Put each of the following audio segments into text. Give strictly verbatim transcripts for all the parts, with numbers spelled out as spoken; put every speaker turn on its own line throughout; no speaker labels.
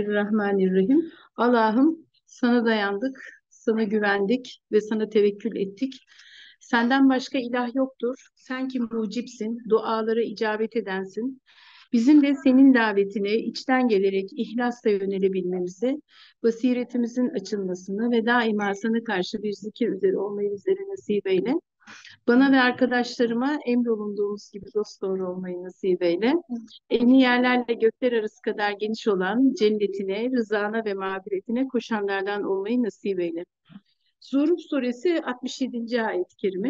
Bismillahirrahmanirrahim. Allah'ım sana dayandık, sana güvendik ve sana tevekkül ettik. Senden başka ilah yoktur. Sen ki mucipsin, dualara icabet edensin. Bizim de senin davetine içten gelerek ihlasla yönelebilmemizi, basiretimizin açılmasını ve daima sana karşı bir zikir üzere olmayı bizlere nasip eyle. Bana ve arkadaşlarıma emrolunduğumuz gibi dosdoğru olmayı nasip eyle. En iyi yerlerle gökler arası kadar geniş olan cennetine, rızana ve mağfiretine koşanlardan olmayı nasip eyle. Zuhruf suresi altmış yedinci ayet-i kerime.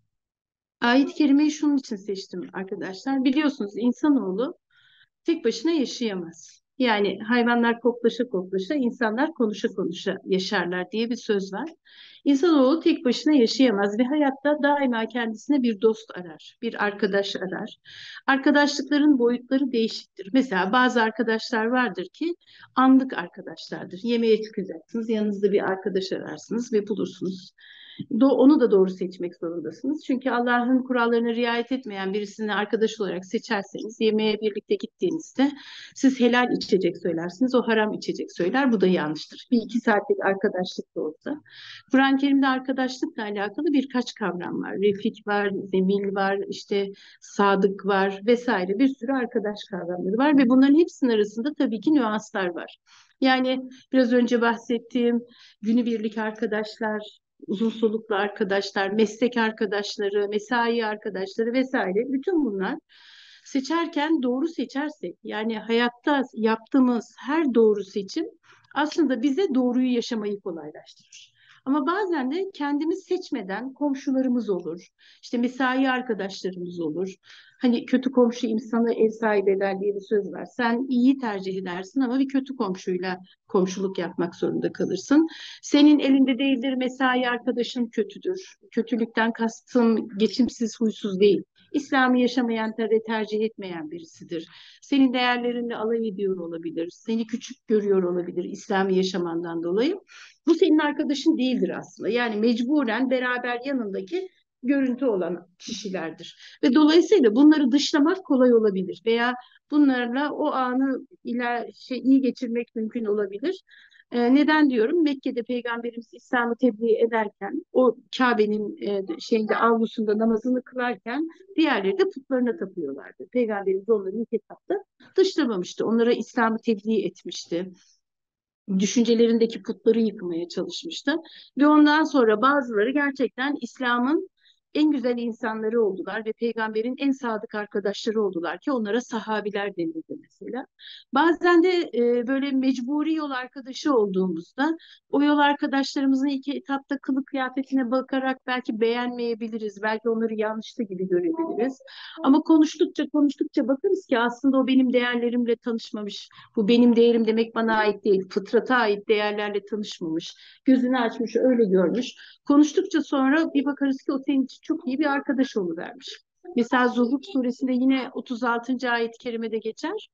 Ayet-i kerimeyi şunun için seçtim arkadaşlar. Biliyorsunuz insanoğlu tek başına yaşayamaz. Yani hayvanlar koklaşa koklaşa, insanlar konuşa konuşa yaşarlar diye bir söz var. İnsanoğlu tek başına yaşayamaz ve hayatta daima kendisine bir dost arar, bir arkadaş arar. Arkadaşlıkların boyutları değişiktir. Mesela bazı arkadaşlar vardır ki anlık arkadaşlardır. Yemeğe çıkacaksınız, yanınızda bir arkadaş ararsınız ve bulursunuz. Do onu da doğru seçmek zorundasınız. Çünkü Allah'ın kurallarına riayet etmeyen birisini arkadaş olarak seçerseniz yemeğe birlikte gittiğinizde siz helal içecek söylersiniz, o haram içecek söyler. Bu da yanlıştır. Bir iki saatlik arkadaşlık da olsa. Kur'an-ı Kerim'de arkadaşlıkla alakalı birkaç kavram var. Refik var, zemil var, işte sadık var vesaire bir sürü arkadaş kavramları var ve bunların hepsinin arasında tabii ki nüanslar var. Yani biraz önce bahsettiğim günübirlik arkadaşlar, uzun soluklu arkadaşlar, meslek arkadaşları, mesai arkadaşları vesaire bütün bunlar seçerken doğru seçersek yani hayatta yaptığımız her doğru seçim aslında bize doğruyu yaşamayı kolaylaştırır. Ama bazen de kendimiz seçmeden komşularımız olur. İşte mesai arkadaşlarımız olur. Hani kötü komşu insanı ev sahibi eder diye bir söz var. Sen iyi tercih edersin ama bir kötü komşuyla komşuluk yapmak zorunda kalırsın. Senin elinde değildir, mesai arkadaşın kötüdür. Kötülükten kastım geçimsiz, huysuz değil. İslam'ı yaşamayan ve tercih etmeyen birisidir. Senin değerlerinle alay ediyor olabilir. Seni küçük görüyor olabilir İslam'ı yaşamandan dolayı. Bu senin arkadaşın değildir aslında. Yani mecburen beraber yanındaki görüntü olan kişilerdir. Ve dolayısıyla bunları dışlamak kolay olabilir veya bunlarla o anı iler, şey, iyi geçirmek mümkün olabilir. E, neden diyorum? Mekke'de Peygamberimiz İslam'ı tebliğ ederken, o Kabe'nin e, şeyinde avlusunda namazını kılarken diğerleri de putlarına tapıyorlardı. Peygamberimiz onları ilk etapta dışlamamıştı. Onlara İslam'ı tebliğ etmişti. Düşüncelerindeki putları yıkmaya çalışmıştı. Ve ondan sonra bazıları gerçekten İslam'ın en güzel insanları oldular ve peygamberin en sadık arkadaşları oldular ki onlara sahabiler denildi mesela. Bazen de e, böyle mecburi yol arkadaşı olduğumuzda o yol arkadaşlarımızın ilk etapta kılık kıyafetine bakarak belki beğenmeyebiliriz, belki onları yanlışlı gibi görebiliriz. Ama konuştukça konuştukça bakarız ki aslında o benim değerlerimle tanışmamış. Bu benim değerim demek bana ait değil. Fıtrata ait değerlerle tanışmamış. Gözünü açmış, öyle görmüş. Konuştukça sonra bir bakarız ki o senin için çok iyi bir arkadaş oluvermiş. Mesela Zuhruf suresinde yine otuz altıncı ayet-i kerimede geçer.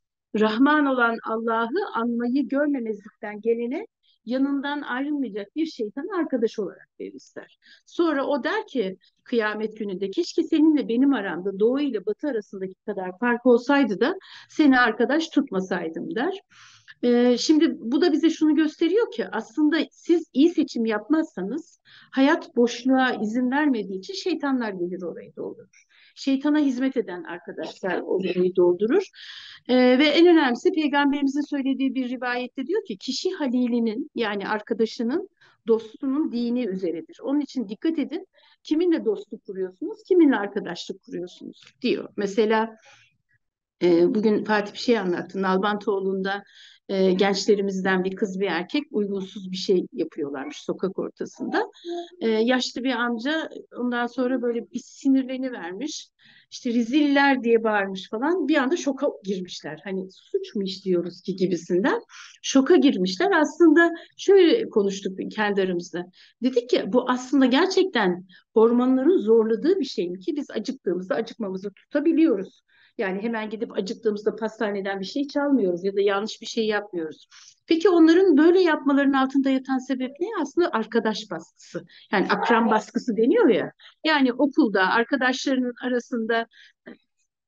Rahman olan Allah'ı anmayı görmemezlikten gelene yanından ayrılmayacak bir şeytan arkadaş olarak verir ister. Sonra o der ki kıyamet gününde keşke seninle benim aramda doğu ile batı arasındaki kadar fark olsaydı da seni arkadaş tutmasaydım der. Ee, şimdi bu da bize şunu gösteriyor ki aslında siz iyi seçim yapmazsanız hayat boşluğa izin vermediği için şeytanlar gelir orayı doldurur. Şeytana hizmet eden arkadaşlar orayı doldurur. Ee, ve en önemlisi Peygamberimizin söylediği bir rivayette diyor ki kişi halilinin yani arkadaşının dostunun dini üzeredir. Onun için dikkat edin kiminle dostluk kuruyorsunuz, kiminle arkadaşlık kuruyorsunuz diyor. Mesela e, bugün Fatih bir şey anlattı. Nalbantoğlu'nda e, gençlerimizden bir kız bir erkek uygunsuz bir şey yapıyorlarmış sokak ortasında. E, yaşlı bir amca ondan sonra böyle bir sinirleni vermiş. İşte reziller diye bağırmış falan. Bir anda şoka girmişler. Hani suç mu işliyoruz ki gibisinden. Şoka girmişler. Aslında şöyle konuştuk kendi aramızda. Dedik ki bu aslında gerçekten hormonların zorladığı bir şey mi ki biz acıktığımızda acıkmamızı tutabiliyoruz. Yani hemen gidip acıktığımızda pastaneden bir şey çalmıyoruz ya da yanlış bir şey yapmıyoruz. Peki onların böyle yapmalarının altında yatan sebep ne? Aslında arkadaş baskısı. Yani akran baskısı deniyor ya. Yani okulda arkadaşlarının arasında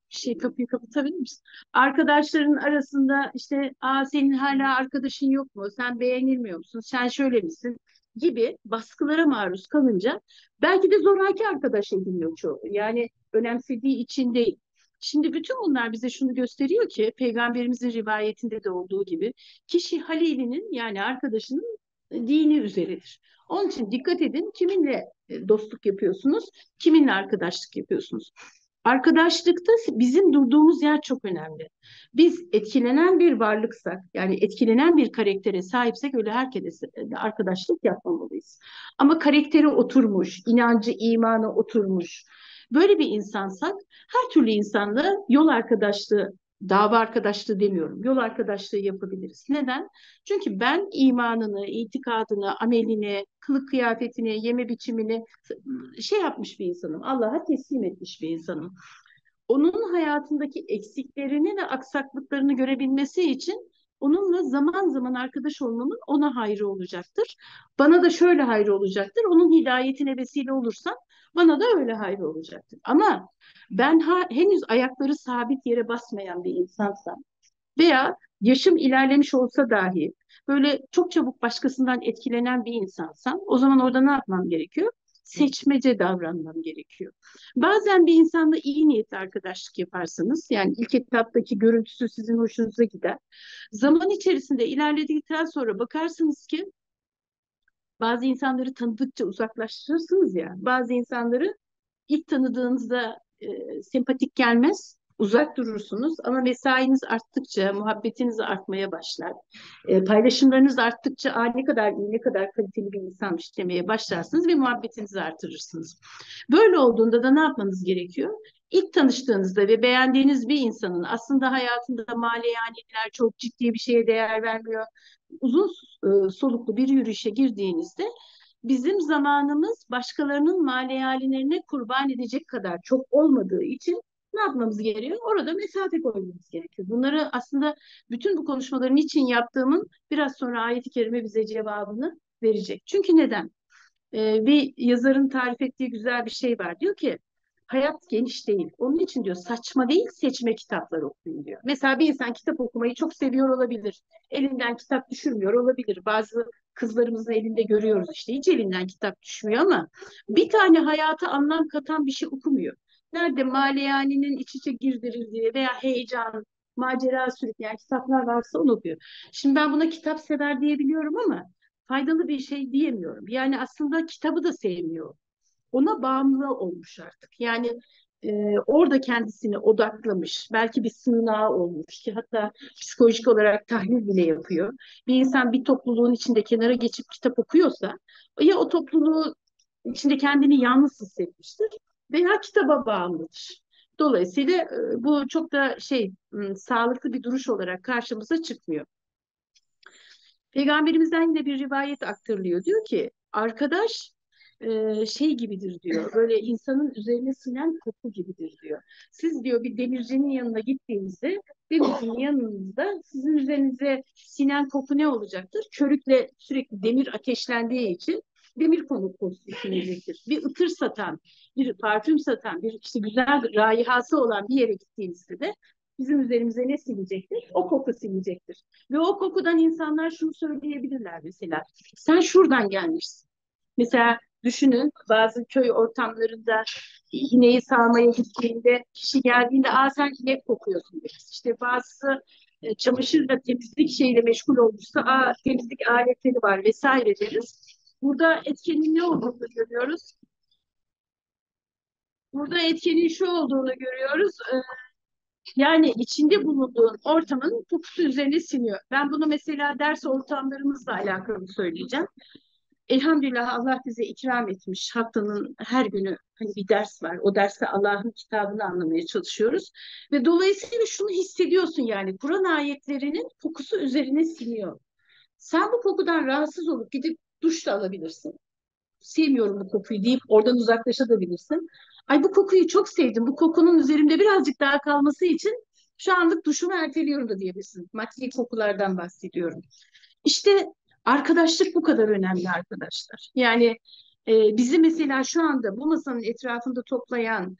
Şey, kapıyı kapatabilir misin? Arkadaşların arasında işte, aa, senin hala arkadaşın yok mu? Sen beğenilmiyor musun? Sen şöyle misin? Gibi baskılara maruz kalınca belki de zoraki arkadaş ediniyor çoğu. Yani önemsediği için değil. Şimdi bütün bunlar bize şunu gösteriyor ki Peygamberimizin rivayetinde de olduğu gibi kişi halilinin, yani arkadaşının dini üzeridir. Onun için dikkat edin, kiminle e, dostluk yapıyorsunuz, kiminle arkadaşlık yapıyorsunuz. Arkadaşlıkta bizim durduğumuz yer çok önemli. Biz etkilenen bir varlıksak, yani etkilenen bir karaktere sahipsek öyle herkese arkadaşlık yapmamalıyız. Ama karakteri oturmuş, inancı, imanı oturmuş, böyle bir insansak her türlü insanla yol arkadaşlığı, dava arkadaşlığı demiyorum, yol arkadaşlığı yapabiliriz. Neden? Çünkü ben imanını, itikadını, amelini, kılık kıyafetini, yeme biçimini şey yapmış bir insanım. Allah'a teslim etmiş bir insanım. Onun hayatındaki eksiklerini ve aksaklıklarını görebilmesi için onunla zaman zaman arkadaş olmamın ona hayrı olacaktır. Bana da şöyle hayrı olacaktır. Onun hidayetine vesile olursam bana da öyle hayrı olacaktır. Ama ben ha, henüz ayakları sabit yere basmayan bir insansam veya yaşım ilerlemiş olsa dahi böyle çok çabuk başkasından etkilenen bir insansam, o zaman orada ne yapmam gerekiyor? Seçmece davranmam gerekiyor. Bazen bir insanla iyi niyetli arkadaşlık yaparsanız, yani ilk etaptaki görüntüsü sizin hoşunuza gider. Zaman içerisinde ilerledikten sonra bakarsınız ki bazı insanları tanıdıkça uzaklaştırırsınız ya, bazı insanları İlk tanıdığınızda e, sempatik gelmez, uzak durursunuz ama mesainiz arttıkça, muhabbetiniz artmaya başlar. E, paylaşımlarınız arttıkça, Aa, ne kadar iyi, ne kadar kaliteli bir insanmış demeye başlarsınız ve muhabbetinizi artırırsınız. Böyle olduğunda da ne yapmanız gerekiyor? İlk tanıştığınızda ve beğendiğiniz bir insanın aslında hayatında maleyaniler, çok ciddi bir şeye değer vermiyor, uzun e, soluklu bir yürüyüşe girdiğinizde bizim zamanımız başkalarının maleyalinlerine kurban edecek kadar çok olmadığı için ne yapmamız gerekiyor? Orada mesafe koymamız gerekiyor. Bunları aslında bütün bu konuşmaların için yaptığımın biraz sonra ayet-i kerime bize cevabını verecek. Çünkü neden? Ee, bir yazarın tarif ettiği güzel bir şey var. Diyor ki hayat geniş değil. Onun için diyor saçma değil, seçme kitaplar okuyun diyor. Mesela bir insan kitap okumayı çok seviyor olabilir. Elinden kitap düşürmüyor olabilir. Bazı kızlarımızın elinde görüyoruz işte, hiç elinden kitap düşmüyor ama bir tane hayata anlam katan bir şey okumuyor. Nerede Maleani'nin iç içe girdirildiği veya heyecan, macera sürükleyen kitaplar varsa onu okuyor. Şimdi ben buna kitap sever diyebiliyorum ama faydalı bir şey diyemiyorum. Yani aslında kitabı da sevmiyor. Ona bağımlı olmuş artık. Yani e, orada kendisini odaklamış. Belki bir sığınağı olmuş ki hatta psikolojik olarak tahlil bile yapıyor. Bir insan bir topluluğun içinde kenara geçip kitap okuyorsa ya o topluluğu içinde kendini yalnız hissetmiştir veya kitaba bağımlıdır. Dolayısıyla e, bu çok da şey m, sağlıklı bir duruş olarak karşımıza çıkmıyor. Peygamberimizden de bir rivayet aktarılıyor. Diyor ki arkadaş e, şey gibidir diyor. Böyle insanın üzerine sinen koku gibidir diyor. Siz diyor bir demircinin yanına gittiğinizde demircinin yanınızda sizin üzerinize sinen koku ne olacaktır? Körükle sürekli demir ateşlendiği için demir kokusu sinecektir. Bir ıtır satan, bir parfüm satan, bir işte güzel raihası olan bir yere gittiğinizde de bizim üzerimize ne silecektir? O koku silecektir. Ve o kokudan insanlar şunu söyleyebilirler mesela. Sen şuradan gelmişsin. Mesela düşünün, bazı köy ortamlarında ineği sağmaya gittiğinde kişi geldiğinde aa sen inek kokuyorsun deriz. İşte bazısı e, çamaşırla temizlik şeyle meşgul olmuşsa aa temizlik aletleri var vesaire deriz. Burada etkenin ne olduğunu görüyoruz. Burada etkenin şu olduğunu görüyoruz. E, Yani içinde bulunduğun ortamın kokusu üzerine siniyor. Ben bunu mesela ders ortamlarımızla alakalı söyleyeceğim. Elhamdülillah Allah bize ikram etmiş. Haftanın her günü hani bir ders var. O derste Allah'ın kitabını anlamaya çalışıyoruz. Ve dolayısıyla şunu hissediyorsun, yani Kur'an ayetlerinin kokusu üzerine siniyor. Sen bu kokudan rahatsız olup gidip duş da alabilirsin. Sevmiyorum bu kokuyu deyip oradan uzaklaşabilirsin. Ay bu kokuyu çok sevdim. Bu kokunun üzerimde birazcık daha kalması için şu anlık duşumu erteliyorum da diyebilirsin. Maddi kokulardan bahsediyorum. İşte arkadaşlık bu kadar önemli arkadaşlar. Yani e, bizi mesela şu anda bu masanın etrafında toplayan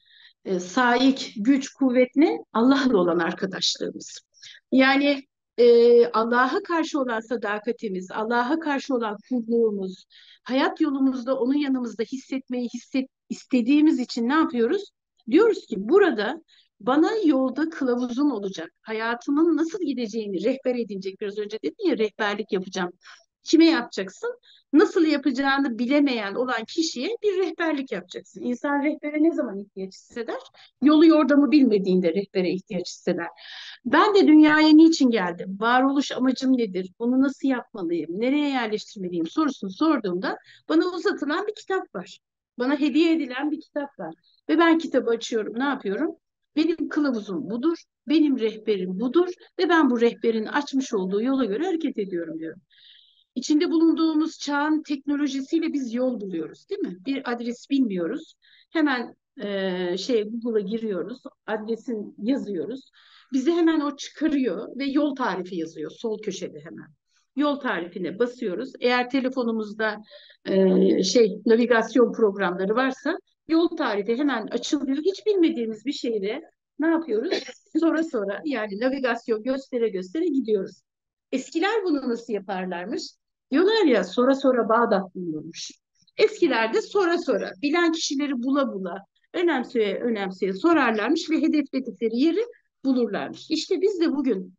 E, saik, güç, kuvvet ne? Allah'la olan arkadaşlığımız. Yani e, Allah'a karşı olan sadakatimiz, Allah'a karşı olan kulluğumuz, hayat yolumuzda onun yanımızda hissetmeyi hisset, istediğimiz için ne yapıyoruz? Diyoruz ki burada bana yolda kılavuzum olacak. Hayatımın nasıl gideceğini rehber edinecek. Biraz önce dedim ya, rehberlik yapacağım. Kime yapacaksın? Nasıl yapacağını bilemeyen olan kişiye bir rehberlik yapacaksın. İnsan rehbere ne zaman ihtiyaç hisseder? Yolu yordamı bilmediğinde rehbere ihtiyaç hisseder. Ben de dünyaya niçin geldim? Varoluş amacım nedir? Bunu nasıl yapmalıyım? Nereye yerleştirmeliyim sorusunu sorduğumda bana uzatılan bir kitap var. Bana hediye edilen bir kitap var. Ve ben kitabı açıyorum. Ne yapıyorum? Benim kılavuzum budur. Benim rehberim budur. Ve ben bu rehberin açmış olduğu yola göre hareket ediyorum diyorum. İçinde bulunduğumuz çağın teknolojisiyle biz yol buluyoruz, değil mi? Bir adres bilmiyoruz. Hemen e, şey Google'a giriyoruz, adresin yazıyoruz. Bizi hemen o çıkarıyor ve yol tarifi yazıyor sol köşede hemen. Yol tarifine basıyoruz. Eğer telefonumuzda e, şey navigasyon programları varsa yol tarifi hemen açılıyor. Hiç bilmediğimiz bir şehre ne yapıyoruz? Sonra sonra yani navigasyon göstere göstere gidiyoruz. Eskiler bunu nasıl yaparlarmış? Diyorlar ya, sonra sonra Bağdat bulunmuş. Eskilerde sonra sonra bilen kişileri bula bula önemseye önemseye sorarlarmış ve hedefledikleri yeri bulurlarmış. İşte biz de bugün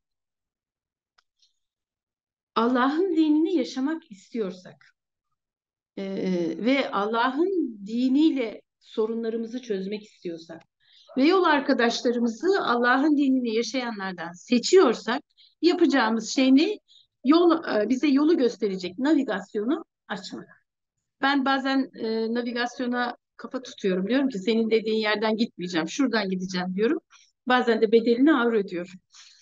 Allah'ın dinini yaşamak istiyorsak e, ve Allah'ın diniyle sorunlarımızı çözmek istiyorsak ve yol arkadaşlarımızı Allah'ın dinini yaşayanlardan seçiyorsak yapacağımız şey ne? Yol, e, bize yolu gösterecek navigasyonu açmak. Ben bazen e, navigasyona kafa tutuyorum. Diyorum ki senin dediğin yerden gitmeyeceğim. Şuradan gideceğim diyorum. Bazen de bedelini ağır ödüyorum.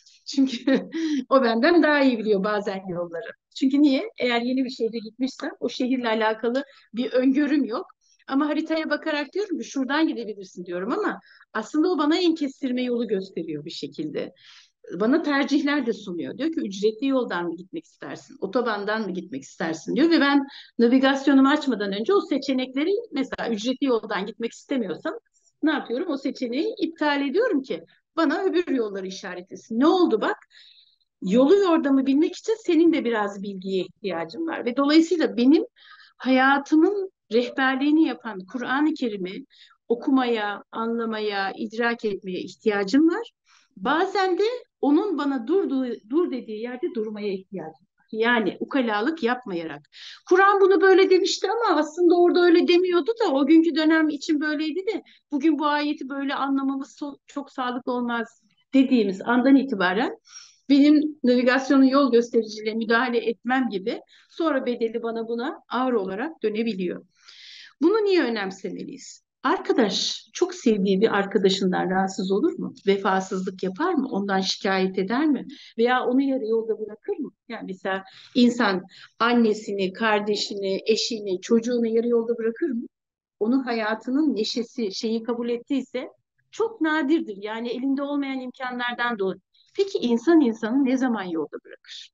Çünkü o benden daha iyi biliyor bazen yolları. Çünkü niye? Eğer yeni bir şehre gitmişsem o şehirle alakalı bir öngörüm yok. Ama haritaya bakarak diyorum ki şuradan gidebilirsin diyorum ama aslında o bana en kestirme yolu gösteriyor bir şekilde. Bana tercihler de sunuyor. Diyor ki ücretli yoldan mı gitmek istersin? Otobandan mı gitmek istersin diyor ve ben navigasyonumu açmadan önce o seçenekleri mesela ücretli yoldan gitmek istemiyorsam ne yapıyorum? O seçeneği iptal ediyorum ki bana öbür yolları işaretlesin. Ne oldu bak? Yolu yordamı bilmek için senin de biraz bilgiye ihtiyacın var ve dolayısıyla benim hayatımın rehberliğini yapan Kur'an-ı Kerim'i okumaya, anlamaya, idrak etmeye ihtiyacım var. Bazen de onun bana durduğu, dur dediği yerde durmaya ihtiyacım var. Yani ukalalık yapmayarak. Kur'an bunu böyle demişti ama aslında orada öyle demiyordu da o günkü dönem için böyleydi de bugün bu ayeti böyle anlamamız so- çok sağlıklı olmaz dediğimiz andan itibaren benim navigasyonun yol göstericiliğe müdahale etmem gibi sonra bedeli bana buna ağır olarak dönebiliyor. Bunu niye önemsemeliyiz? Arkadaş çok sevdiği bir arkadaşından rahatsız olur mu? Vefasızlık yapar mı? Ondan şikayet eder mi? Veya onu yarı yolda bırakır mı? Yani mesela insan annesini, kardeşini, eşini, çocuğunu yarı yolda bırakır mı? Onun hayatının neşesi, şeyi kabul ettiyse çok nadirdir. Yani elinde olmayan imkanlardan dolayı. Peki insan insanı ne zaman yolda bırakır?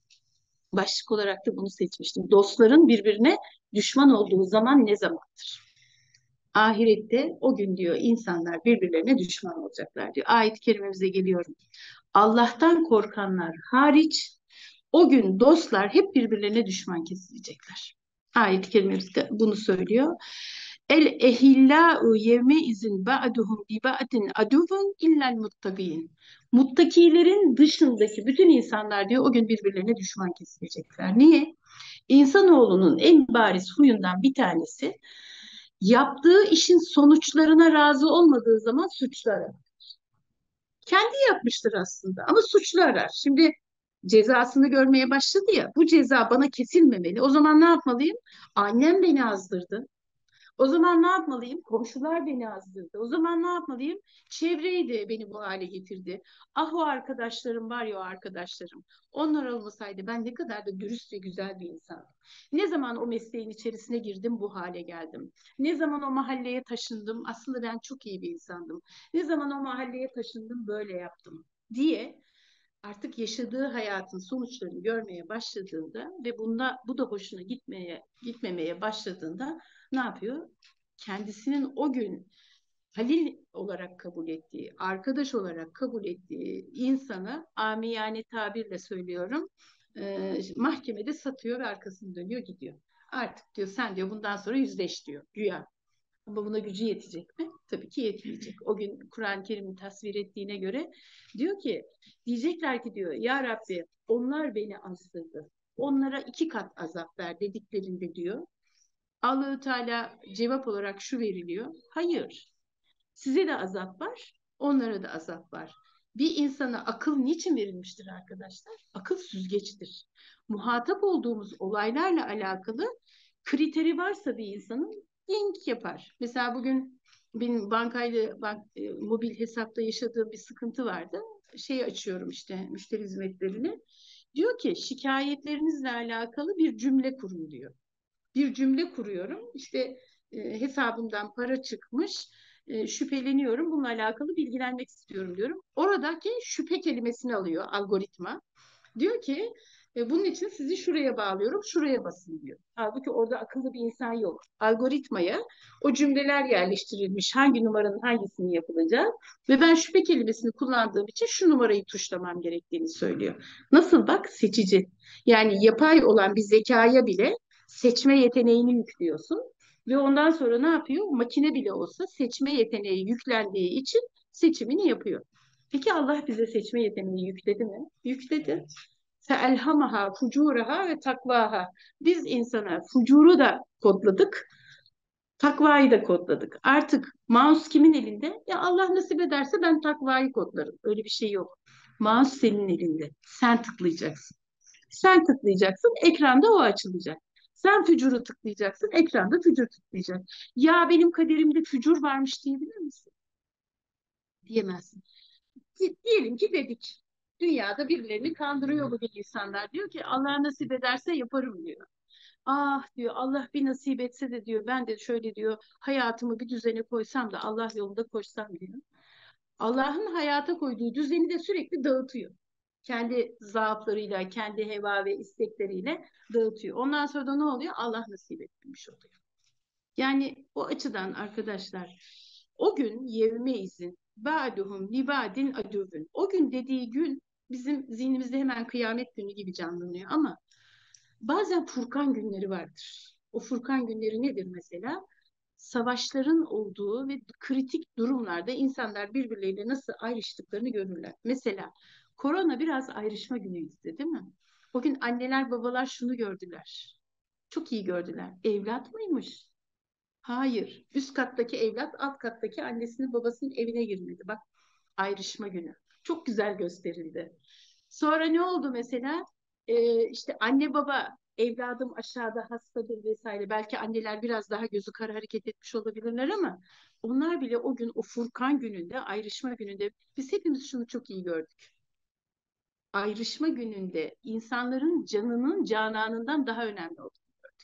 Başlık olarak da bunu seçmiştim. Dostların birbirine düşman olduğu zaman ne zamandır? Ahirette o gün diyor insanlar birbirlerine düşman olacaklar diyor. Ayet-i kerimemize geliyorum. Allah'tan korkanlar hariç o gün dostlar hep birbirlerine düşman kesilecekler. Ayet-i kerimemiz de bunu söylüyor. El ehillâ'u yevme izin ba'duhum bi ba'din aduvun illel muttaqin. Muttakilerin dışındaki bütün insanlar diyor o gün birbirlerine düşman kesilecekler. Niye? İnsanoğlunun en bariz huyundan bir tanesi yaptığı işin sonuçlarına razı olmadığı zaman suçlu arar. Kendi yapmıştır aslında ama suçlu arar. Şimdi cezasını görmeye başladı ya, bu ceza bana kesilmemeli. O zaman ne yapmalıyım? Annem beni azdırdı. O zaman ne yapmalıyım? Komşular beni azdırdı. O zaman ne yapmalıyım? Çevreydi beni bu hale getirdi. Ah o arkadaşlarım var ya o arkadaşlarım. Onlar olmasaydı ben ne kadar da dürüst ve güzel bir insanım. Ne zaman o mesleğin içerisine girdim bu hale geldim. Ne zaman o mahalleye taşındım aslında ben çok iyi bir insandım. Ne zaman o mahalleye taşındım böyle yaptım diye artık yaşadığı hayatın sonuçlarını görmeye başladığında ve bunda bu da hoşuna gitmeye gitmemeye başladığında ne yapıyor? Kendisinin o gün halil olarak kabul ettiği, arkadaş olarak kabul ettiği insanı amiyane tabirle söylüyorum, e, mahkemede satıyor ve arkasını dönüyor gidiyor. Artık diyor sen diyor bundan sonra yüzleş diyor güya. Ama buna gücü yetecek mi? Tabii ki yetmeyecek. O gün Kur'an-ı Kerim'in tasvir ettiğine göre diyor ki, diyecekler ki diyor ya Rabbi onlar beni azdırdı. Onlara iki kat azap ver dediklerinde diyor. Allah-u Teala cevap olarak şu veriliyor. Hayır. Size de azap var, onlara da azap var. Bir insana akıl niçin verilmiştir arkadaşlar? Akıl süzgeçtir. Muhatap olduğumuz olaylarla alakalı kriteri varsa bir insanın link yapar. Mesela bugün benim bankayla bank, e, mobil hesapta yaşadığım bir sıkıntı vardı. Şey açıyorum işte müşteri hizmetlerini. Diyor ki şikayetlerinizle alakalı bir cümle kurun diyor. Bir cümle kuruyorum. İşte e, hesabımdan para çıkmış. E, şüpheleniyorum. Bununla alakalı bilgilenmek istiyorum diyorum. Oradaki şüphe kelimesini alıyor algoritma. Diyor ki e, bunun için sizi şuraya bağlıyorum, şuraya basın diyor. Halbuki orada akıllı bir insan yok. Algoritmaya o cümleler yerleştirilmiş, hangi numaranın hangisini yapılacağı ve ben şüphe kelimesini kullandığım için şu numarayı tuşlamam gerektiğini söylüyor. Nasıl bak seçici. Yani yapay olan bir zekaya bile seçme yeteneğini yüklüyorsun ve ondan sonra ne yapıyor? Makine bile olsa seçme yeteneği yüklendiği için seçimini yapıyor. Peki Allah bize seçme yeteneği yükledi mi? Yükledi. Feelhamaha fucuraha ve takvaha. Biz insana fucuru da kodladık, takvayı da kodladık. Artık mouse kimin elinde? Ya Allah nasip ederse ben takvayı kodlarım. Öyle bir şey yok. Mouse senin elinde. Sen tıklayacaksın. Sen tıklayacaksın, ekranda o açılacak. Sen fücuru tıklayacaksın, ekranda fücur tıklayacak. Ya benim kaderimde fücur varmış diyebilir misin? Diyemezsin. Diyelim ki dedik. Dünyada birilerini kandırıyor bugün insanlar. Diyor ki Allah nasip ederse yaparım diyor. Ah diyor Allah bir nasip etse de diyor ben de şöyle diyor hayatımı bir düzene koysam da Allah yolunda koşsam diyor. Allah'ın hayata koyduğu düzeni de sürekli dağıtıyor. Kendi zaaflarıyla, kendi heva ve istekleriyle dağıtıyor. Ondan sonra da ne oluyor? Allah nasip etmiş oluyor. Yani o açıdan arkadaşlar o gün yevme izin ba'duhum libadin aduvun. O gün dediği gün bizim zihnimizde hemen kıyamet günü gibi canlanıyor ama bazen Furkan günleri vardır. O Furkan günleri nedir mesela? Savaşların olduğu ve kritik durumlarda insanlar birbirleriyle nasıl ayrıştıklarını görürler. Mesela korona biraz ayrışma günüydü, değil mi? O gün anneler babalar şunu gördüler. Çok iyi gördüler. Evlat mıymış? Hayır. Üst kattaki evlat alt kattaki annesinin babasının evine girmedi. Bak ayrışma günü. Çok güzel gösterildi. Sonra ne oldu mesela? Ee, işte anne baba evladım aşağıda hastadır vesaire. Belki anneler biraz daha gözü kara hareket etmiş olabilirler ama onlar bile o gün o Furkan gününde, ayrışma gününde biz hepimiz şunu çok iyi gördük. Ayrışma gününde insanların canının cananından daha önemli oldu.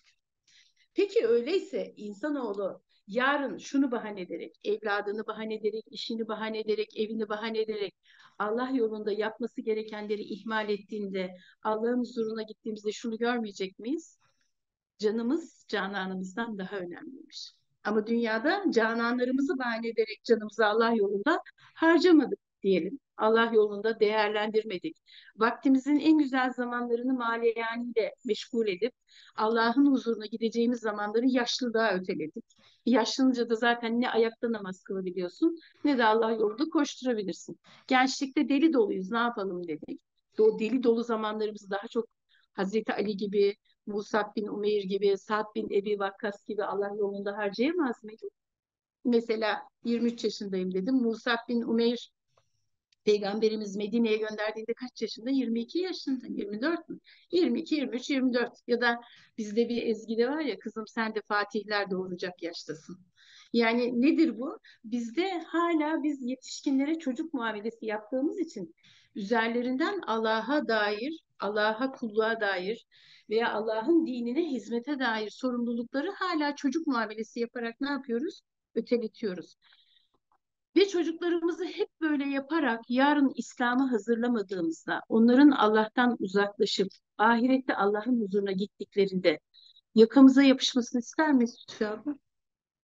Peki öyleyse insanoğlu yarın şunu bahane ederek, evladını bahane ederek, işini bahane ederek, evini bahane ederek Allah yolunda yapması gerekenleri ihmal ettiğinde, Allah'ın huzuruna gittiğimizde şunu görmeyecek miyiz? Canımız cananımızdan daha önemliymiş. Ama dünyada cananlarımızı bahane ederek canımızı Allah yolunda harcamadık diyelim. Allah yolunda değerlendirmedik. Vaktimizin en güzel zamanlarını maliyaniyle meşgul edip Allah'ın huzuruna gideceğimiz zamanları yaşlılığa öteledik. Yaşlanınca da zaten ne ayakta namaz kılabiliyorsun ne de Allah yolunda koşturabilirsin. Gençlikte deli doluyuz ne yapalım dedik. O deli dolu zamanlarımızı daha çok Hazreti Ali gibi, Musab bin Umeyr gibi, Sa'd bin Ebi Vakkas gibi Allah yolunda harcayamaz mıydı? Mesela yirmi üç yaşındayım dedim. Musab bin Umeyr Peygamberimiz Medine'ye gönderdiğinde kaç yaşında? yirmi iki yaşında, yirmi dört mü? yirmi iki, yirmi üç, yirmi dört ya da bizde bir ezgide var ya kızım sen de fatihler doğuracak yaştasın. Yani nedir bu? Bizde hala biz yetişkinlere çocuk muamelesi yaptığımız için üzerlerinden Allah'a dair, Allah'a kulluğa dair veya Allah'ın dinine hizmete dair sorumlulukları hala çocuk muamelesi yaparak ne yapıyoruz? Öteletiyoruz. Ve çocuklarımızı hep böyle yaparak yarın İslam'ı hazırlamadığımızda, onların Allah'tan uzaklaşıp ahirette Allah'ın huzuruna gittiklerinde yakamıza yapışmasını ister miyiz Lütfü abla?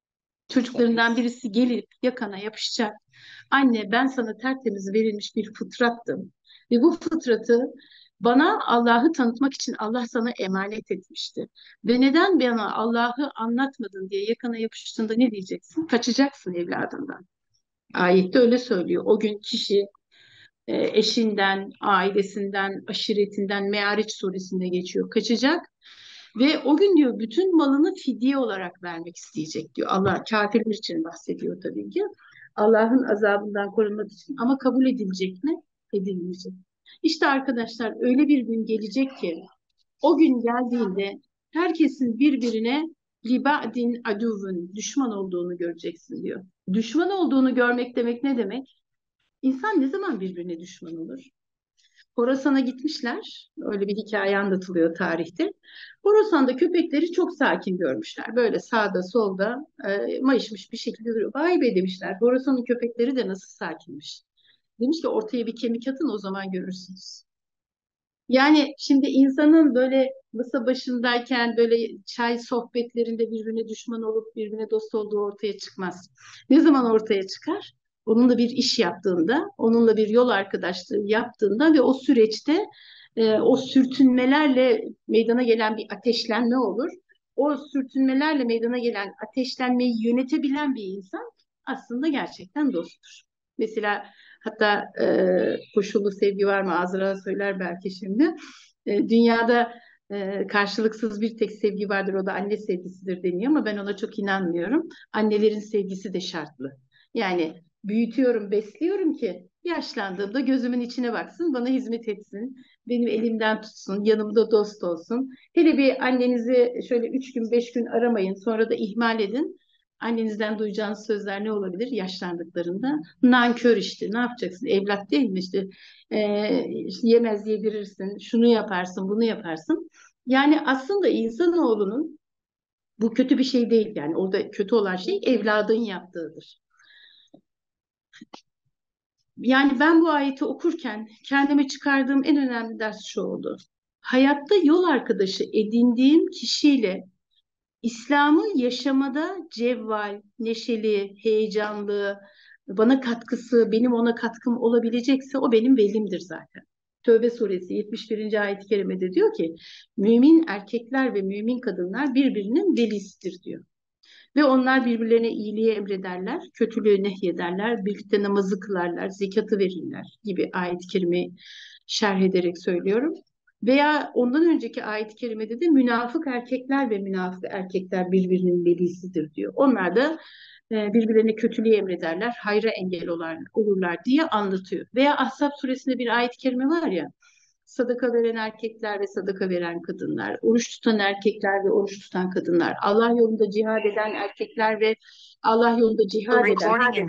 Çocuklarından birisi gelip yakana yapışacak. Anne, ben sana tertemiz verilmiş bir fıtrattım. Ve bu fıtratı bana Allah'ı tanıtmak için Allah sana emanet etmişti. Ve neden bana Allah'ı anlatmadın diye yakana yapıştığında ne diyeceksin? Kaçacaksın evladından. Ayette öyle söylüyor. O gün kişi e, eşinden, ailesinden, aşiretinden Me'ariç suresinde geçiyor. Kaçacak ve o gün diyor bütün malını fidye olarak vermek isteyecek diyor. Allah kafirler için bahsediyor tabii ki. Allah'ın azabından korunmak için ama kabul edilecek mi? Edilmeyecek. İşte arkadaşlar öyle bir gün gelecek ki o gün geldiğinde herkesin birbirine liba'din aduvun düşman olduğunu göreceksin diyor. Düşman olduğunu görmek demek ne demek? İnsan ne zaman birbirine düşman olur? Horasan'a gitmişler. Öyle bir hikaye anlatılıyor tarihte. Horasan'da köpekleri çok sakin görmüşler. Böyle sağda solda e, mayışmış bir şekilde duruyor. Vay be demişler. Horasan'ın köpekleri de nasıl sakinmiş. Demiş ki ortaya bir kemik atın o zaman görürsünüz. Yani şimdi insanın böyle masa başındayken böyle çay sohbetlerinde birbirine düşman olup birbirine dost olduğu ortaya çıkmaz. Ne zaman ortaya çıkar? Onunla bir iş yaptığında, onunla bir yol arkadaşlığı yaptığında ve o süreçte e, o sürtünmelerle meydana gelen bir ateşlenme olur. O sürtünmelerle meydana gelen ateşlenmeyi yönetebilen bir insan aslında gerçekten dosttur. Mesela hatta e, koşullu sevgi var mı? Azra söyler belki şimdi. E, dünyada e, karşılıksız bir tek sevgi vardır. O da anne sevgisidir deniyor ama ben ona çok inanmıyorum. Annelerin sevgisi de şartlı. Yani büyütüyorum, besliyorum ki yaşlandığımda gözümün içine baksın, bana hizmet etsin, benim elimden tutsun, yanımda dost olsun. Hele bir annenizi şöyle üç gün, beş gün aramayın, sonra da ihmal edin. Annenizden duyacağınız sözler ne olabilir yaşlandıklarında? Nankör işte, ne yapacaksın? Evlat değil mi işte? Ee, işte yemez yedirirsin, şunu yaparsın, bunu yaparsın. Yani aslında insanoğlunun bu kötü bir şey değil. Yani orada kötü olan şey evladın yaptığıdır. Yani ben bu ayeti okurken kendime çıkardığım en önemli ders şu oldu. Hayatta yol arkadaşı edindiğim kişiyle İslam'ı yaşamada cevval, neşeli, heyecanlı, bana katkısı, benim ona katkım olabilecekse o benim velimdir zaten. Tövbe suresi yetmiş birinci ayet-i kerimede diyor ki, mümin erkekler ve mümin kadınlar birbirinin velisidir diyor. Ve onlar birbirlerine iyiliği emrederler, kötülüğü nehyederler, birlikte namazı kılarlar, zekatı verirler gibi ayet-i kerimeyi şerh ederek söylüyorum. Veya ondan önceki ayet-i kerimede de münafık erkekler ve münafık erkekler birbirinin velisidir diyor. Onlar da e, birbirlerine kötülüğü emrederler, hayra engel olurlar diye anlatıyor. Veya Ahzab suresinde bir ayet-i kerime var ya, sadaka veren erkekler ve sadaka veren kadınlar, oruç tutan erkekler ve oruç tutan kadınlar, Allah yolunda cihad eden erkekler ve Allah yolunda cihad eden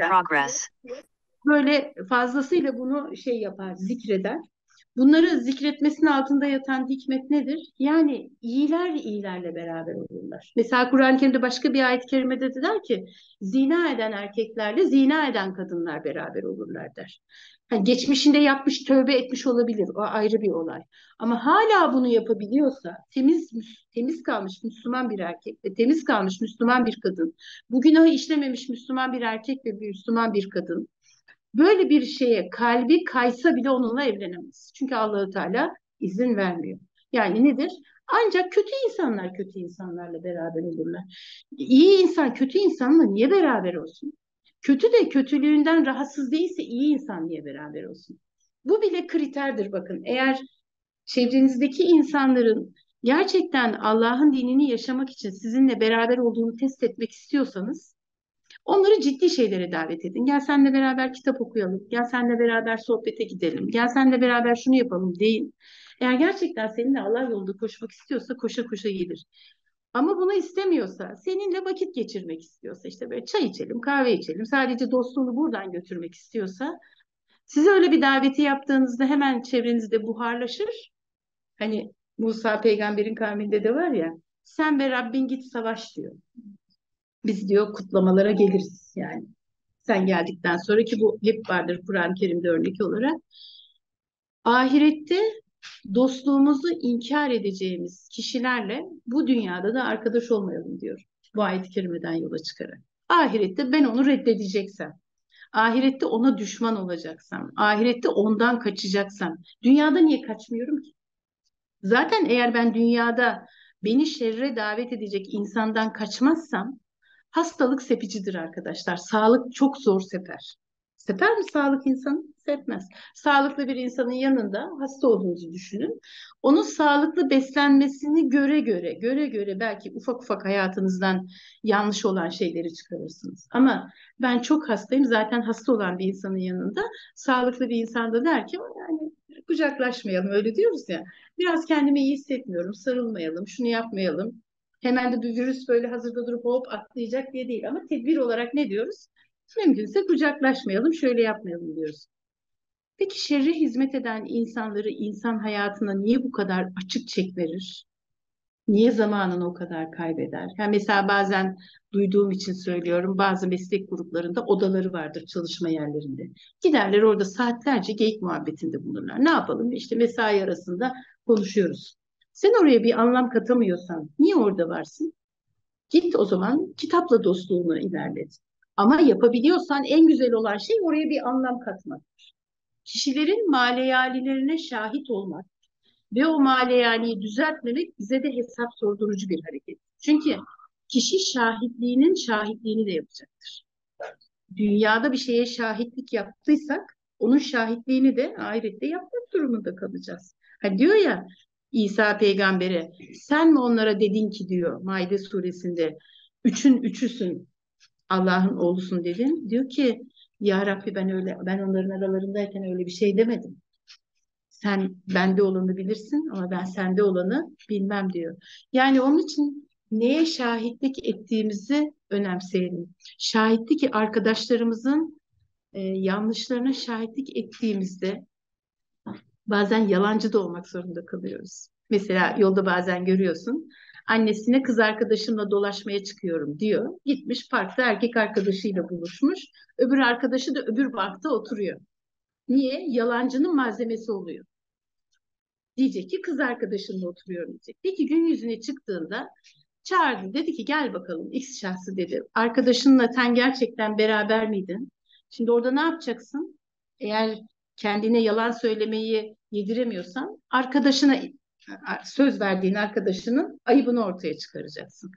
böyle fazlasıyla bunu şey yapar, zikreder. Bunları zikretmesinin altında yatan hikmet nedir? Yani iyiler iyilerle beraber olurlar. Mesela Kur'an-ı Kerim'de başka bir ayet-i kerimede de der ki, zina eden erkeklerle zina eden kadınlar beraber olurlar der. Yani geçmişinde yapmış, tövbe etmiş olabilir. O ayrı bir olay. Ama hala bunu yapabiliyorsa, temiz temiz kalmış Müslüman bir erkek ve temiz kalmış Müslüman bir kadın, bu günahı işlememiş Müslüman bir erkek ve bir Müslüman bir kadın, böyle bir şeye kalbi kaysa bile onunla evlenemez. Çünkü Allahu Teala izin vermiyor. Yani nedir? Ancak kötü insanlar kötü insanlarla beraber olurlar. İyi insan kötü insanla niye beraber olsun? Kötü de kötülüğünden rahatsız değilse iyi insan niye beraber olsun? Bu bile kriterdir bakın. Eğer çevrenizdeki insanların gerçekten Allah'ın dinini yaşamak için sizinle beraber olduğunu test etmek istiyorsanız onları ciddi şeylere davet edin. Gel seninle beraber kitap okuyalım. Gel seninle beraber sohbete gidelim. Gel seninle beraber şunu yapalım deyin. Eğer gerçekten seninle Allah yolunda koşmak istiyorsa koşa koşa gelir. Ama bunu istemiyorsa, seninle vakit geçirmek istiyorsa, işte böyle çay içelim, kahve içelim, sadece dostluğunu buradan götürmek istiyorsa, size öyle bir daveti yaptığınızda hemen çevrenizde buharlaşır. Hani Musa peygamberin kavminde de var ya, sen ve Rabbin git savaş diyor. Biz diyor kutlamalara geliriz yani. Sen geldikten sonra ki bu hep vardır Kur'an-ı Kerim'de örnek olarak. Ahirette dostluğumuzu inkar edeceğimiz kişilerle bu dünyada da arkadaş olmayalım diyor. Bu ayet-i kerimeden yola çıkarak. Ahirette ben onu reddedeceksem, ahirette ona düşman olacaksam, ahirette ondan kaçacaksam, dünyada niye kaçmıyorum ki? Zaten eğer ben dünyada beni şerre davet edecek insandan kaçmazsam, hastalık sepicidir arkadaşlar. Sağlık çok zor seper. Seper mi sağlık insanı? Sepmez. Sağlıklı bir insanın yanında hasta olduğunuzu düşünün. Onun sağlıklı beslenmesini göre göre, göre göre belki ufak ufak hayatınızdan yanlış olan şeyleri çıkarırsınız. Ama ben çok hastayım. Zaten hasta olan bir insanın yanında sağlıklı bir insan da der ki yani kucaklaşmayalım öyle diyoruz ya. Biraz kendimi iyi hissetmiyorum, sarılmayalım, şunu yapmayalım. Hemen de bir virüs böyle hazırda durup hop atlayacak diye değil. Ama tedbir olarak ne diyoruz? Mümkünse kucaklaşmayalım, şöyle yapmayalım diyoruz. Peki şerre hizmet eden insanları insan hayatına niye bu kadar açık çek verir? Niye zamanını o kadar kaybeder? Yani mesela bazen duyduğum için söylüyorum, bazı meslek gruplarında odaları vardır çalışma yerlerinde. Giderler orada saatlerce geyik muhabbetinde bulunurlar. Ne yapalım? İşte mesai arasında konuşuyoruz. Sen oraya bir anlam katamıyorsan niye orada varsın? Git o zaman kitapla dostluğunu ilerlet. Ama yapabiliyorsan en güzel olan şey oraya bir anlam katmak. Kişilerin maleyalilerine şahit olmak ve o maleyaniyi düzeltmemek bize de hesap sordurucu bir hareket. Çünkü kişi şahitliğinin şahitliğini de yapacaktır. Dünyada bir şeye şahitlik yaptıysak onun şahitliğini de ahirette yapmak durumunda kalacağız. Ha diyor ya İsa peygambere sen mi onlara dedin ki diyor Maide suresinde üçün üçüsün Allah'ın oğlusun dedin. Diyor ki ya Rabbi ben öyle ben onların aralarındayken öyle bir şey demedim. Sen bende olanı bilirsin ama ben sende olanı bilmem diyor. Yani onun için neye şahitlik ettiğimizi önemseyelim. Şahitlik arkadaşlarımızın e, yanlışlarına şahitlik ettiğimizde bazen yalancı da olmak zorunda kalıyoruz. Mesela yolda bazen görüyorsun. Annesine kız arkadaşımla dolaşmaya çıkıyorum diyor. Gitmiş parkta erkek arkadaşıyla buluşmuş. Öbür arkadaşı da öbür parkta oturuyor. Niye? Yalancının malzemesi oluyor. Diyecek ki kız arkadaşımla oturuyorum diyecek. Peki gün yüzüne çıktığında çağırdı. Dedi ki gel bakalım X şahsı dedi. Arkadaşınla sen gerçekten beraber miydin? Şimdi orada ne yapacaksın? Eğer kendine yalan söylemeyi yediremiyorsan arkadaşına söz verdiğin arkadaşının ayıbını ortaya çıkaracaksın.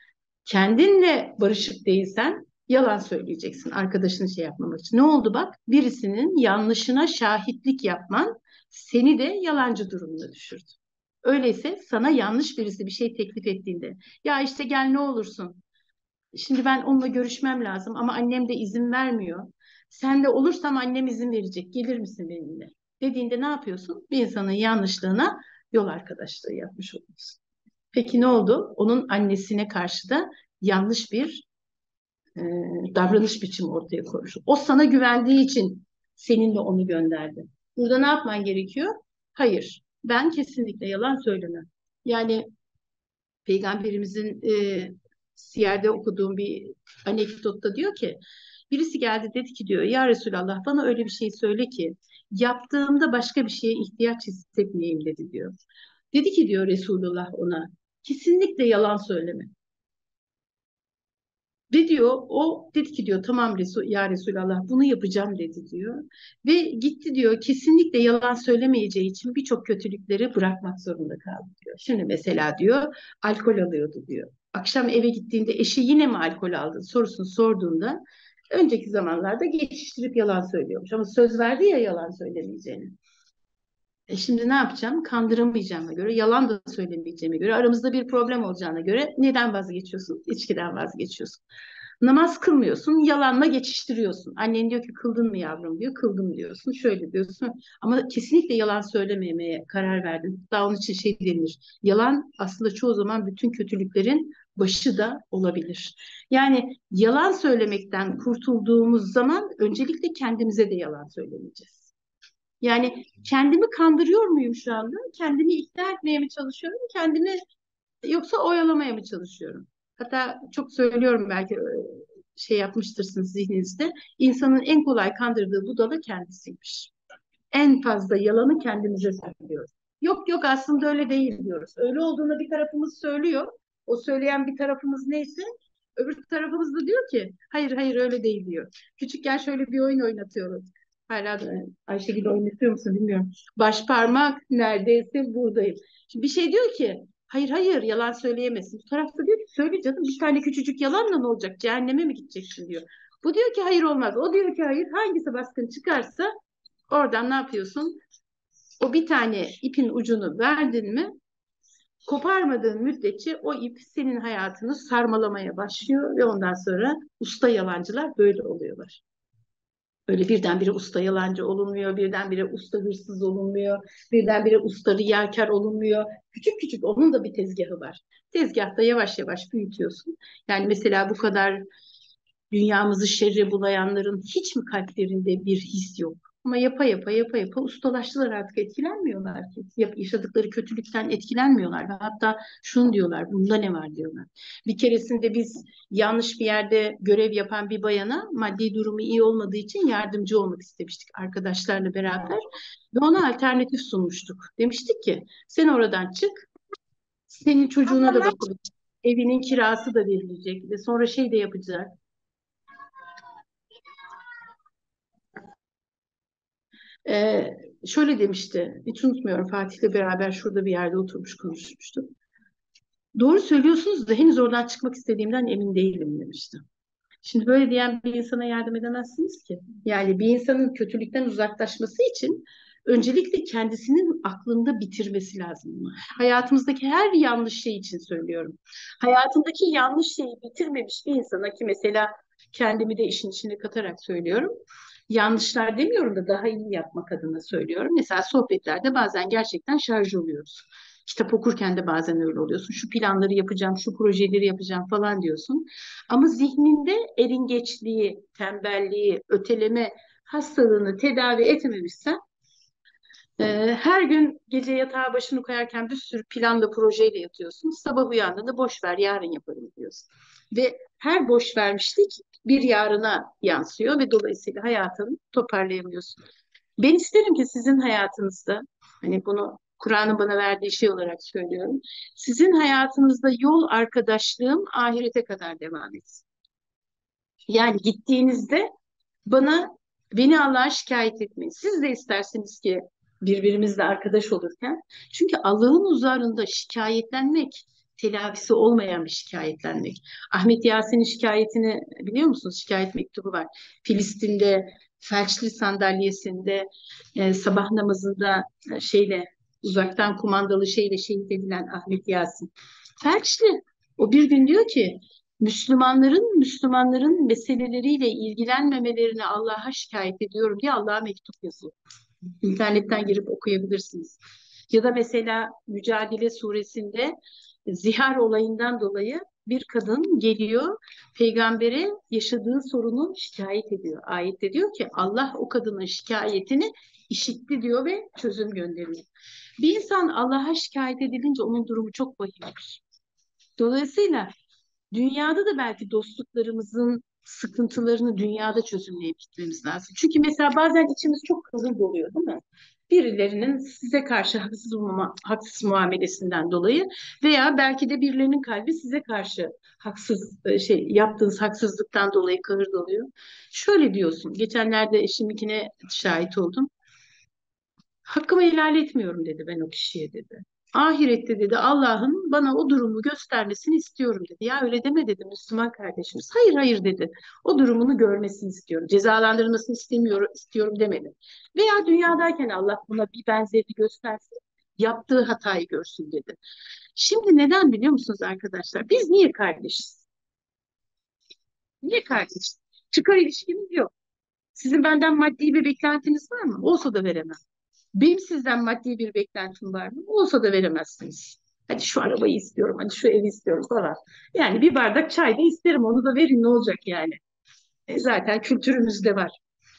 Kendinle barışık değilsen yalan söyleyeceksin arkadaşını şey yapmamak için. Ne oldu bak? Birisinin yanlışına şahitlik yapman seni de yalancı durumuna düşürdü. Öyleyse sana yanlış birisi bir şey teklif ettiğinde ya işte gel ne olursun. Şimdi ben onunla görüşmem lazım ama annem de izin vermiyor. Sen de olursam annem izin verecek. Gelir misin benimle? Dediğinde ne yapıyorsun? Bir insanın yanlışlığına yol arkadaşlığı yapmış oluyorsun. Peki ne oldu? Onun annesine karşı da yanlış bir e, davranış biçimi ortaya koymuş. O sana güvendiği için seninle onu gönderdi. Burada ne yapman gerekiyor? Hayır, ben kesinlikle yalan söylemem. Yani Peygamberimizin e, siyerde okuduğum bir anekdotta diyor ki, birisi geldi dedi ki diyor, ya Resulallah bana öyle bir şey söyle ki yaptığımda başka bir şeye ihtiyaç hissetmeyeyim dedi diyor. Dedi ki diyor Resulullah ona, kesinlikle yalan söyleme. Ve diyor o dedi ki diyor tamam Resul, ya Resulallah bunu yapacağım dedi diyor. Ve gitti diyor kesinlikle yalan söylemeyeceği için birçok kötülükleri bırakmak zorunda kaldı diyor. Şimdi mesela diyor alkol alıyordu diyor. Akşam eve gittiğinde eşi yine mi alkol aldı sorusunu sorduğunda önceki zamanlarda geçiştirip yalan söylüyormuş. Ama söz verdi ya yalan söylemeyeceğini. E şimdi ne yapacağım? Kandıramayacağıma göre, yalan da söylemeyeceğime göre, aramızda bir problem olacağına göre neden vazgeçiyorsun? İçkiden vazgeçiyorsun. Namaz kılmıyorsun, yalanla geçiştiriyorsun. Annen diyor ki kıldın mı yavrum diyor, kıldım diyorsun. Şöyle diyorsun ama kesinlikle yalan söylememeye karar verdin. Daha onun için şey denir. Yalan aslında çoğu zaman bütün kötülüklerin başı da olabilir. Yani yalan söylemekten kurtulduğumuz zaman öncelikle kendimize de yalan söylemeyeceğiz. Yani kendimi kandırıyor muyum şu anda? Kendimi ikna etmeye mi çalışıyorum? Kendimi yoksa oyalamaya mı çalışıyorum? Hatta çok söylüyorum belki e, şey yapmıştırsınız zihninizde. İnsanın en kolay kandırdığı budala kendisiymiş. En fazla yalanı kendimize söylüyoruz. Yok yok aslında öyle değil diyoruz. Öyle olduğunu bir tarafımız söylüyor. O söyleyen bir tarafımız neyse Öbür tarafımız da diyor ki hayır hayır öyle değil diyor. Küçükken şöyle bir oyun oynatıyoruz. Hala da Ayşegül oynatıyor musun bilmiyorum. Baş parmak neredeyse buradayım. Şimdi bir şey diyor ki hayır hayır yalan söyleyemezsin. Bu tarafta diyor ki söyle canım bir tane küçücük yalanla ne olacak? Cehenneme mi gideceksin diyor. Bu diyor ki hayır olmaz. O diyor ki hayır. Hangisi baskın çıkarsa oradan ne yapıyorsun? O bir tane ipin ucunu verdin mi koparmadığın müddetçe o ip senin hayatını sarmalamaya başlıyor ve ondan sonra usta yalancılar böyle oluyorlar. Böyle birdenbire usta yalancı olunmuyor, birdenbire usta hırsız olunmuyor, birdenbire usta riyakar olunmuyor. Küçük küçük onun da bir tezgahı var. Tezgahta yavaş yavaş büyütüyorsun. Yani mesela bu kadar dünyamızı şerre bulayanların hiç mi kalplerinde bir his yok? Ama yapa yapa yapa yapa ustalaştılar artık etkilenmiyorlar ki. Yap, yaşadıkları kötülükten etkilenmiyorlar. Ve hatta şunu diyorlar, bunda ne var diyorlar. Bir keresinde biz yanlış bir yerde görev yapan bir bayana maddi durumu iyi olmadığı için yardımcı olmak istemiştik arkadaşlarla beraber. Ve ona alternatif sunmuştuk. Demiştik ki sen oradan çık, senin çocuğuna da bakılacak. Evinin kirası da verilecek ve sonra şey de yapacak. Ee, şöyle demişti, hiç unutmuyorum Fatih'le beraber şurada bir yerde oturmuş konuşmuştuk. Doğru söylüyorsunuz da henüz oradan çıkmak istediğimden emin değilim demişti. Şimdi böyle diyen bir insana yardım edemezsiniz ki. Yani bir insanın kötülükten uzaklaşması için öncelikle kendisinin aklında bitirmesi lazım bunu. Hayatımızdaki her yanlış şey için söylüyorum. Hayatındaki yanlış şeyi bitirmemiş bir insana ki mesela kendimi de işin içine katarak söylüyorum. Yanlışlar demiyorum da daha iyi yapmak adına söylüyorum. Mesela sohbetlerde bazen gerçekten şarj oluyoruz. Kitap okurken de bazen öyle oluyorsun. Şu planları yapacağım, şu projeleri yapacağım falan diyorsun. Ama zihninde eringeçliği, tembelliği, öteleme hastalığını tedavi etmemişsen e, her gün gece yatağa başını koyarken bir sürü planla projeyle yatıyorsun. Sabah uyandığında boş ver yarın yaparım diyorsun. Ve her boş vermişlik bir yarına yansıyor ve dolayısıyla hayatını toparlayamıyorsun. Ben isterim ki sizin hayatınızda, hani bunu Kur'an'ın bana verdiği şey olarak söylüyorum. Sizin hayatınızda yol arkadaşlığım ahirete kadar devam etsin. Yani gittiğinizde bana beni Allah'a şikayet etmeyin. Siz de isterseniz ki birbirimizle arkadaş olurken. Çünkü Allah'ın huzurunda şikayetlenmek telafisi olmayan bir şikayetlenmek. Ahmet Yasin'in şikayetini biliyor musunuz? Şikayet mektubu var. Filistin'de felçli sandalyesinde e, sabah namazında e, şeyle uzaktan kumandalı şeyle şehit edilen Ahmet Yasin. Felçli. O bir gün diyor ki Müslümanların Müslümanların meseleleriyle ilgilenmemelerini Allah'a şikayet ediyorum diye Allah'a mektup yazıyor. İnternetten girip okuyabilirsiniz. Ya da mesela Mücadele suresinde zihar olayından dolayı bir kadın geliyor peygambere yaşadığı sorunu şikayet ediyor. Ayette diyor ki Allah o kadının şikayetini işitti diyor ve çözüm gönderiyor. Bir insan Allah'a şikayet edilince onun durumu çok vahim olur. Dolayısıyla dünyada da belki dostluklarımızın sıkıntılarını dünyada çözümleyip gitmemiz lazım. Çünkü mesela bazen içimiz çok kızıl doluyor, değil mi? Birilerinin size karşı haksız, olmama, haksız muamelesinden dolayı veya belki de birilerinin kalbi size karşı haksız e, şey yaptığınız haksızlıktan dolayı kahır doluyor. Şöyle diyorsun. Geçenlerde eşimikine şahit oldum. Hakkımı helal etmiyorum dedi ben o kişiye dedi. Ahirette dedi Allah'ın bana o durumu göstermesini istiyorum dedi. Ya öyle deme dedi Müslüman kardeşimiz. Hayır hayır dedi. O durumunu görmesini istiyorum. Cezalandırılmasını istemiyorum, istiyorum demedi. Veya dünyadayken Allah buna bir benzerini göstersin. Yaptığı hatayı görsün dedi. Şimdi neden biliyor musunuz arkadaşlar? Biz niye kardeşiz? Niye kardeşiz? Çıkar ilişkimiz yok. Sizin benden maddi bir beklentiniz var mı? Olsa da veremem. Benim sizden maddi bir beklentim var mı? Olsa da veremezsiniz. Hadi şu arabayı istiyorum, hadi şu evi istiyorum falan. Yani bir bardak çay da isterim, onu da verin ne olacak yani. E, zaten kültürümüzde var.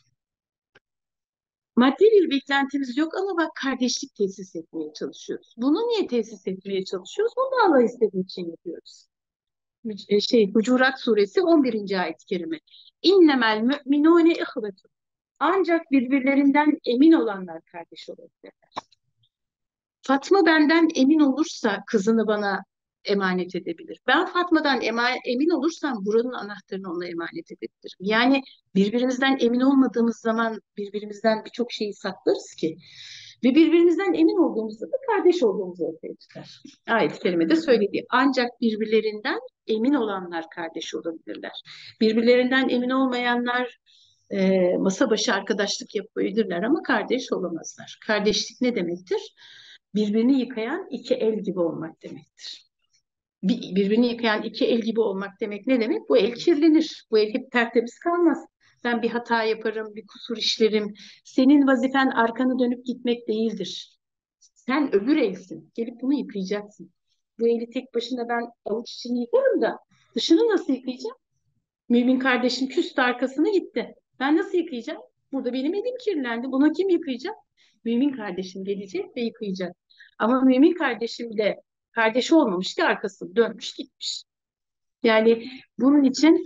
Maddi bir beklentimiz yok ama bak kardeşlik tesis etmeye çalışıyoruz. Bunu niye tesis etmeye çalışıyoruz? Bunu da Allah istediği için yapıyoruz. E, Şey, Hucurat Suresi on birinci ayet-i kerime. İnnemel mü'minûne ihvetun. Ancak birbirlerinden emin olanlar kardeş olabilir. Fatma benden emin olursa kızını bana emanet edebilir. Ben Fatma'dan ema- emin olursam buranın anahtarını ona emanet edebilirim. Yani birbirimizden emin olmadığımız zaman birbirimizden birçok şeyi saklarız ki. Ve birbirimizden emin olduğumuzda da kardeş olduğumuzu ortaya çıkar. Ayet-i kerimede söylediği. Ancak birbirlerinden emin olanlar kardeş olabilirler. Birbirlerinden emin olmayanlar e, masa başı arkadaşlık yapabilirler ama kardeş olamazlar. Kardeşlik ne demektir? Birbirini yıkayan iki el gibi olmak demektir. Bir- birbirini yıkayan iki el gibi olmak demek ne demek? Bu el kirlenir. Bu el hep tertemiz kalmaz. Ben bir hata yaparım, bir kusur işlerim. Senin vazifen arkanı dönüp gitmek değildir. Sen öbür elsin. Gelip bunu yıkayacaksın. Bu eli tek başına ben avuç içini yıkarım da dışını nasıl yıkayacağım? Mümin kardeşim küstü arkasına gitti. Ben nasıl yıkayacağım? Burada benim elim kirlendi. Buna kim yıkayacak? Mümin kardeşim gelecek ve yıkayacak. Ama mümin kardeşim de kardeşi olmamış ki arkasını dönmüş gitmiş. Yani bunun için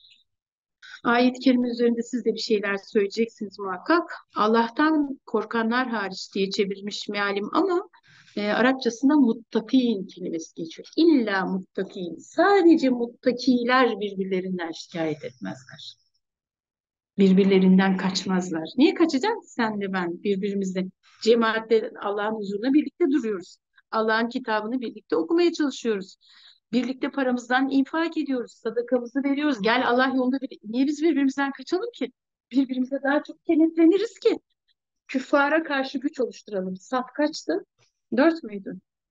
ayet-i kerime üzerinde siz de bir şeyler söyleyeceksiniz muhakkak. Allah'tan korkanlar hariç diye çevirmiş mealim ama e, Arapçasında muttakin kelimesi geçiyor. İlla muttakin. Sadece muttakiler birbirlerinden şikayet etmezler. Birbirlerinden kaçmazlar. Niye kaçacağız? Sen de ben birbirimizle. Cemaatle Allah'ın huzuruna birlikte duruyoruz. Allah'ın kitabını birlikte okumaya çalışıyoruz. Birlikte paramızdan infak ediyoruz. Sadakamızı veriyoruz. Gel Allah yolunda bir... Niye biz birbirimizden kaçalım ki? Birbirimize daha çok kenetleniriz ki. Küffara karşı güç oluşturalım. Saf kaçtı? Dört müydü?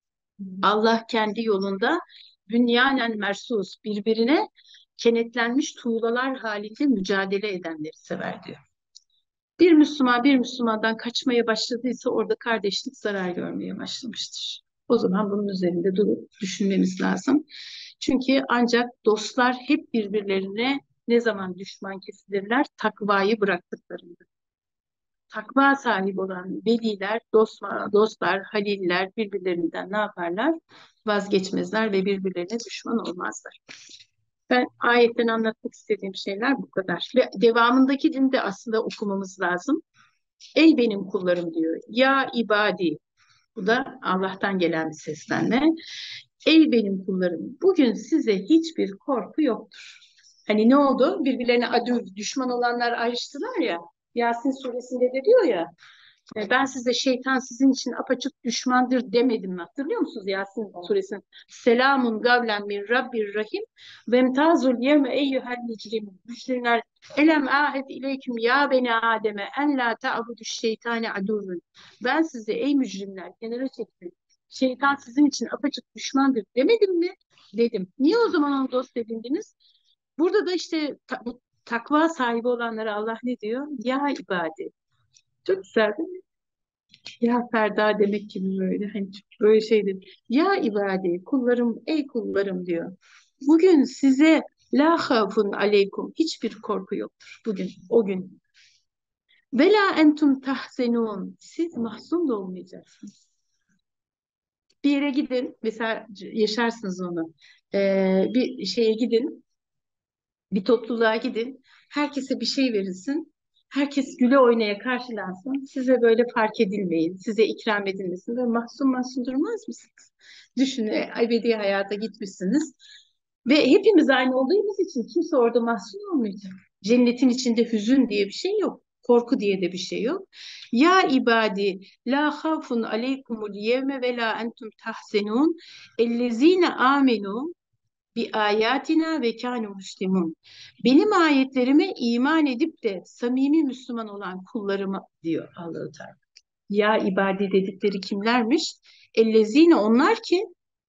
Allah kendi yolunda bünyanen mersus birbirine kenetlenmiş tuğlalar halinde mücadele edenleri sever diyor. Bir Müslüman bir Müslümandan kaçmaya başladıysa orada kardeşlik zarar görmeye başlamıştır. O zaman bunun üzerinde durup düşünmemiz lazım. Çünkü ancak dostlar hep birbirlerine ne zaman düşman kesilirler? Takvayı bıraktıklarında. Takva sahibi olan veliler, dostlar, dostlar, haliller birbirlerinden ne yaparlar? Vazgeçmezler ve birbirlerine düşman olmazlar. Ben ayetten anlatmak istediğim şeyler bu kadar. Ve devamındaki dinde aslında okumamız lazım. Ey benim kullarım diyor. Ya ibadi. Bu da Allah'tan gelen bir seslenme. Ey benim kullarım. Bugün size hiçbir korku yoktur. Hani ne oldu? Birbirlerine adü, düşman olanlar ayrıştılar ya. Yasin suresinde de diyor ya. E, Ben size şeytan sizin için apaçık düşmandır demedim mi? Hatırlıyor musunuz Yasin suresinin? Selamun gavlen min Rabbir Rahim ve emtazul yevme eyyühel mücrimin. Mücrimler elem ahed ileyküm ya beni Adem'e en la ta'budu şeytane aduvun. Ben size ey mücrimler kenara çektim. Şeytan sizin için apaçık düşmandır demedim mi? Dedim. Niye o zaman onu dost edindiniz? Burada da işte ta- takva sahibi olanlara Allah ne diyor? Ya ibadi. Çok güzel değil mi? Ya Ferda demek gibi böyle hani böyle şeydir. Ya ibadi kullarım ey kullarım diyor. Bugün size la havfun aleykum hiçbir korku yoktur bugün o gün. Ve la entum tahzenun siz mahzun da olmayacaksınız. Bir yere gidin mesela yaşarsınız onu. Ee, bir şeye gidin bir topluluğa gidin. Herkese bir şey verilsin. Herkes güle oynaya karşılansın. Size böyle fark edilmeyin. Size ikram edilmesin. Böyle mahzun mahzun durmaz mısınız? Düşünün ebedi hayata gitmişsiniz. Ve hepimiz aynı olduğumuz için kimse orada mahzun olmayacak. Cennetin içinde hüzün diye bir şey yok. Korku diye de bir şey yok. Ya ibadi la havfun aleykumul yevme ve la entum tahzenun ellezine amenu bi ayatina ve kânu muslimun. Benim ayetlerime iman edip de samimi Müslüman olan kullarıma diyor Allah-u Teala. Ya ibadi dedikleri kimlermiş? Ellezine onlar ki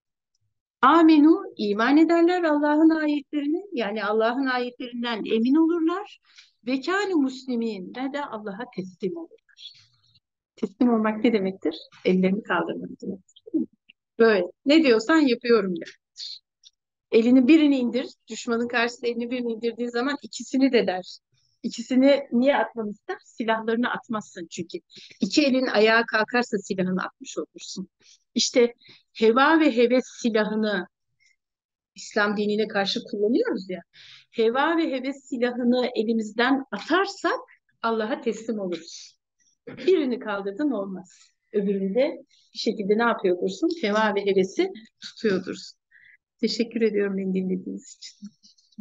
amenu iman ederler Allah'ın ayetlerine yani Allah'ın ayetlerinden emin olurlar ve kânu muslimin ve de Allah'a teslim olurlar. Teslim olmak ne demektir? Ellerini kaldırmak demektir. Böyle ne diyorsan yapıyorum ya. Elini birini indir, düşmanın karşısında elini birini indirdiği zaman ikisini de der. İkisini niye atmanı ister? Silahlarını atmazsın çünkü. İki elin ayağa kalkarsa silahını atmış olursun. İşte heva ve heves silahını İslam dinine karşı kullanıyoruz ya. Heva ve heves silahını elimizden atarsak Allah'a teslim oluruz. Birini kaldırdın olmaz. Öbüründe bir şekilde ne yapıyor olursun? Heva ve hevesi tutuyor olursun. Teşekkür ediyorum beni dinlediğiniz için.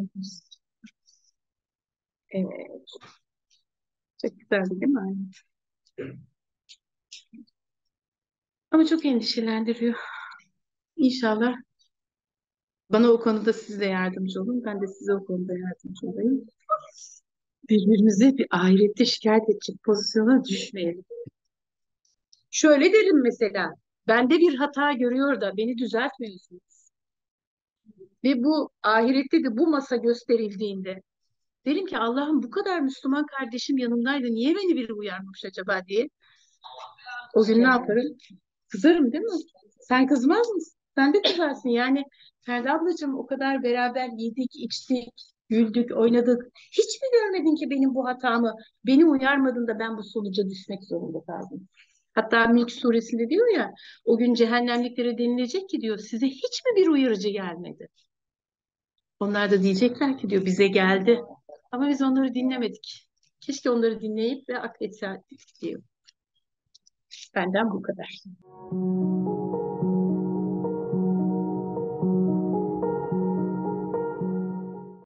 Evet, çok güzeldi değil mi? Aynen. Ama çok endişelendiriyor. İnşallah bana o konuda siz de yardımcı olun. Ben de size o konuda yardımcı olayım. Birbirimize bir ahirette şikayet edecek pozisyona düşmeyelim. Şöyle derim mesela. Bende bir hata görüyor da beni düzeltmiyorsunuz. Ve bu ahirette de bu masa gösterildiğinde derim ki Allah'ım bu kadar Müslüman kardeşim yanımdaydı. Niye beni biri uyarmış acaba diye. O gün ne yaparım? Kızarım değil mi? Sen kızmaz mısın? Sen de kızarsın. Yani Ferdi ablacığım o kadar beraber yedik, içtik, güldük, oynadık. Hiç mi görmedin ki benim bu hatamı? Beni uyarmadın da ben bu sonuca düşmek zorunda kaldım. Hatta Mülk suresinde diyor ya, o gün cehennemliklere denilecek ki diyor, size hiç mi bir uyarıcı gelmedi? Onlar da diyecekler ki diyor, bize geldi. Ama biz onları dinlemedik. Keşke onları dinleyip ve akletseydik diyor. Benden bu kadar.